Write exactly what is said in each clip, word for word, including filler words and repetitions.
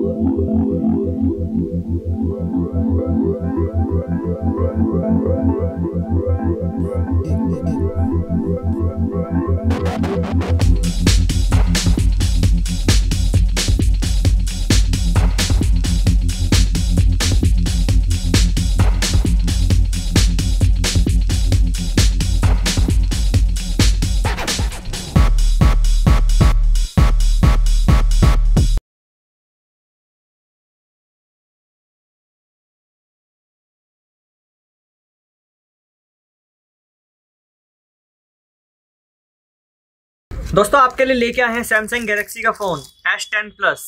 दोस्तों आपके लिए लेके आए हैं सैमसंग गैलेक्सी का फोन एस टेन प्लस।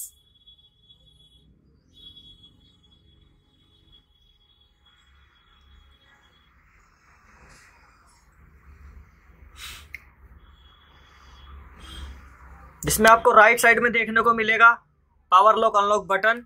जिसमें आपको राइट साइड में देखने को मिलेगा power lock unlock button.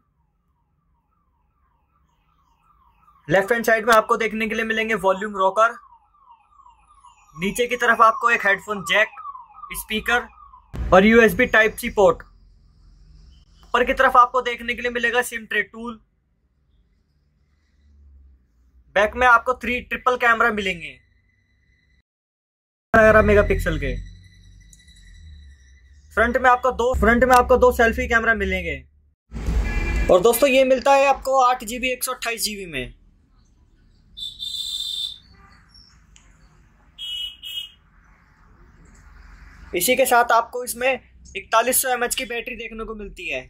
Left hand side में आपको देखने के लिए मिलेंगे वॉल्यूम रॉकर। नीचे की तरफ आपको एक हेडफोन जैक, स्पीकर और यूएसबी टाइप सी पोर्ट। ऊपर की तरफ आपको देखने के लिए मिलेगा सिम ट्रे टूल। बैक में आपको थ्री ट्रिपल कैमरा मिलेंगे ग्यारह मेगापिक्सल के। फ्रंट में आपको दो फ्रंट में आपको दो सेल्फी कैमरा मिलेंगे। और दोस्तों ये मिलता है आपको आठ जीबी एक सौ अट्ठाईस जीबी में। इसी के साथ आपको इसमें इकतालीस सौ एम एच की बैटरी देखने को मिलती है।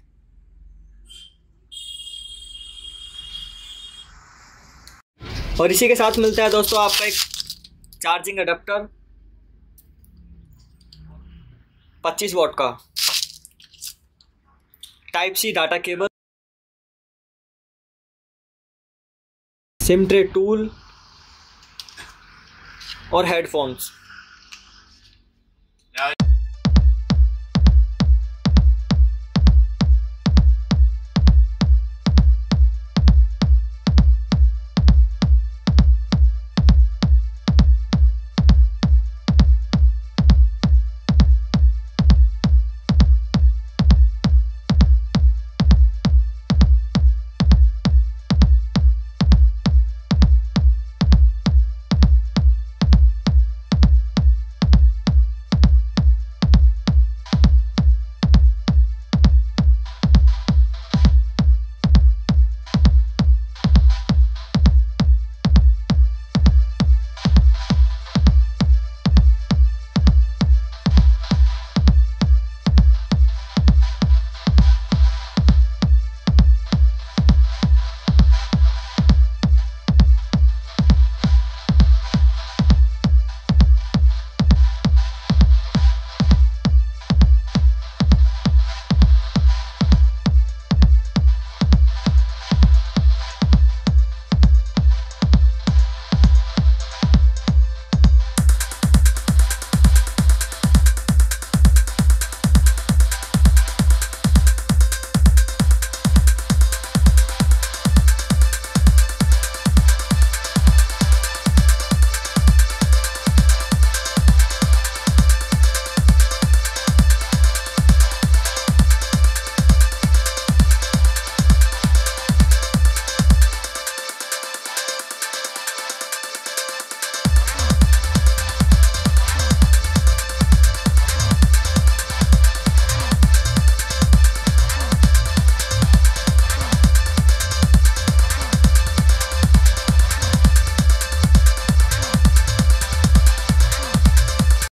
और इसी के साथ मिलता है दोस्तों आपका एक चार्जिंग अडेप्टर पच्चीस वॉट का, type C data cable, SIM tray tool और हेडफोन्स।